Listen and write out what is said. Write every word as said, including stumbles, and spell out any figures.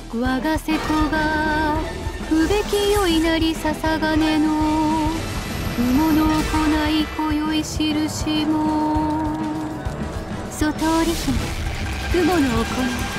我が瀬戸が不べきよいなり笹金の雲の行い今宵印も外織姫雲の行い